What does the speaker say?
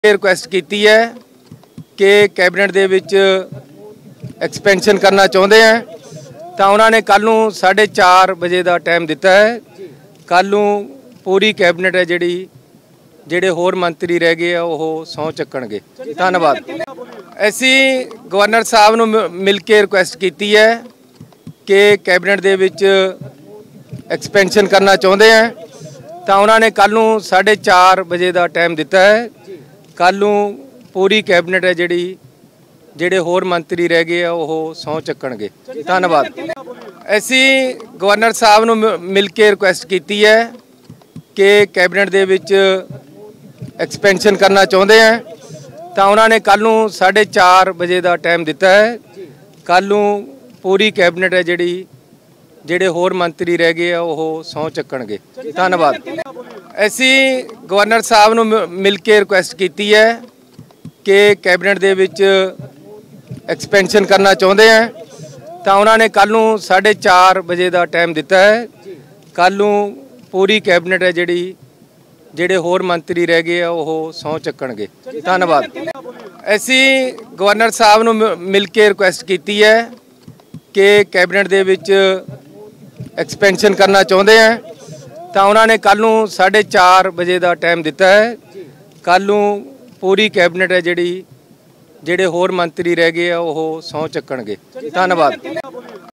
Request की है कि कैबिनेट दे विच एक्सपेंशन करना चाहते हैं तो उन्होंने कल 4:30 बजे का टाइम दिता है। कल पूरी कैबिनेट है जिहड़ी जिहड़े होर मंत्री रह गए वो सौं चक्कणगे। धन्यवाद। असी गवर्नर साहब नूं मिल के रिक्वेस्ट की है कि कैबिनेट दे विच एक्सपेंशन करना चाहते हैं तो उन्होंने कल 4:30 बजे का टाइम दिता है। कल पूरी कैबिनेट है जिहड़ी जिहड़े होर मंत्री रह गए वो सौं चक्कणगे। धन्यवाद। असी गवर्नर साहब नूं मिल के रिक्वेस्ट की है कि कैबिनेट दे विच एक्सपेंशन करना चाहते हैं तो उन्होंने कल 4:30 बजे का टाइम दिता है। कल पूरी कैबिनेट है जिहड़ी जिहड़े होर मंत्री रह गए वो सौं चक्कणगे। धन्यवाद। असी गवर्नर साहब नूं मिल के रिक्वेस्ट की है कि कैबिनेट दे विच एक्सपेंशन करना चाहते हैं तो उन्होंने कल 4:30 बजे का टाइम दिता है। कल पूरी कैबिनेट है जिहड़ी जिहड़े होर मंत्री रह गए वो सौं चक्कणगे। धन्यवाद। असी गवर्नर साहब नूं मिल के रिक्वेस्ट की है कि कैबिनेट दे विच एक्सपेंशन करना चाहते हैं तो उन्होंने कल 4:30 बजे का टाइम दिता है। कल पूरी कैबिनेट है जिहड़ी जिहड़े होर मंत्री रह गए वो सौं चक्कणगे। धन्यवाद।